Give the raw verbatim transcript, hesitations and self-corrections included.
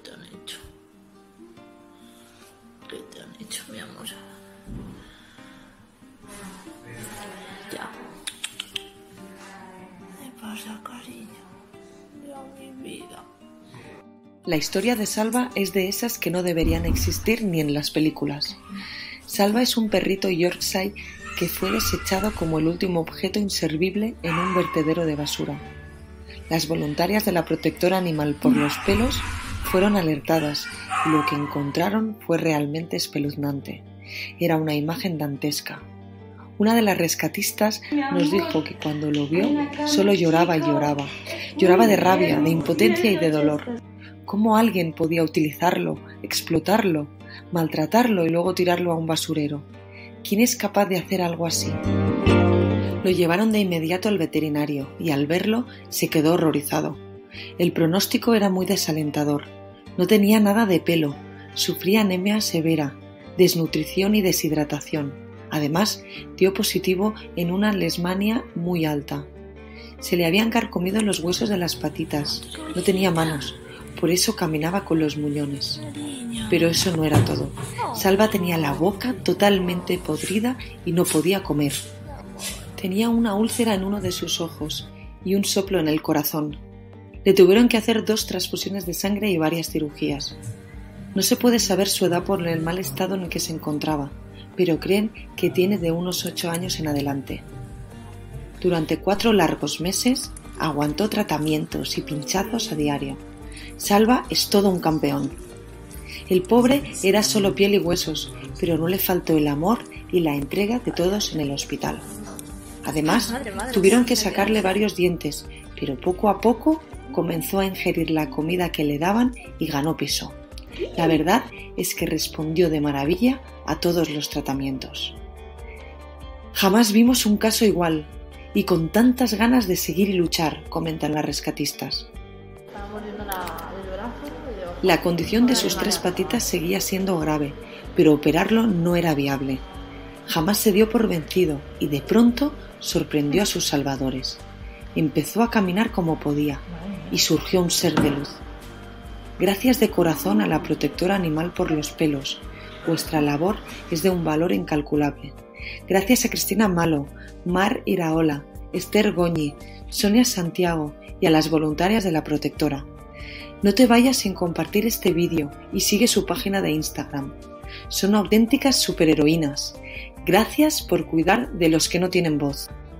te han hecho? ¿Qué te han hecho, mi amor? Ya. ¿Qué pasa, cariño? Ya, mi vida. La historia de Salva es de esas que no deberían existir ni en las películas. Salva es un perrito Yorkshire que fue desechado como el último objeto inservible en un vertedero de basura. Las voluntarias de la protectora animal por los pelos fueron alertadas y lo que encontraron fue realmente espeluznante. Era una imagen dantesca. Una de las rescatistas nos dijo que cuando lo vio solo lloraba y lloraba. Lloraba de rabia, de impotencia y de dolor. ¿Cómo alguien podía utilizarlo, explotarlo, maltratarlo y luego tirarlo a un basurero? ¿Quién es capaz de hacer algo así? Lo llevaron de inmediato al veterinario y al verlo se quedó horrorizado. El pronóstico era muy desalentador. No tenía nada de pelo, sufría anemia severa, desnutrición y deshidratación. Además, dio positivo en una lesmania muy alta. Se le habían carcomido los huesos de las patitas, no tenía manos, por eso caminaba con los muñones. Pero eso no era todo. Salva tenía la boca totalmente podrida y no podía comer. Tenía una úlcera en uno de sus ojos y un soplo en el corazón. Le tuvieron que hacer dos transfusiones de sangre y varias cirugías. No se puede saber su edad por el mal estado en el que se encontraba, pero creen que tiene de unos ocho años en adelante. Durante cuatro largos meses aguantó tratamientos y pinchazos a diario. Salva es todo un campeón. El pobre era solo piel y huesos, pero no le faltó el amor y la entrega de todos en el hospital. Además, tuvieron que sacarle varios dientes, pero poco a poco comenzó a ingerir la comida que le daban y ganó peso. La verdad es que respondió de maravilla a todos los tratamientos. Jamás vimos un caso igual y con tantas ganas de seguir y luchar, comentan las rescatistas. La condición de sus tres patitas seguía siendo grave, pero operarlo no era viable. Jamás se dio por vencido y de pronto sorprendió a sus salvadores. Empezó a caminar como podía y surgió un ser de luz. Gracias de corazón a la protectora animal por los pelos. Vuestra labor es de un valor incalculable. Gracias a Cristina Malo, Mar Iraola, Esther Goñi, Sonia Santiago y a las voluntarias de la protectora. No te vayas sin compartir este vídeo y sigue su página de Instagram. Son auténticas superheroínas. Gracias por cuidar de los que no tienen voz.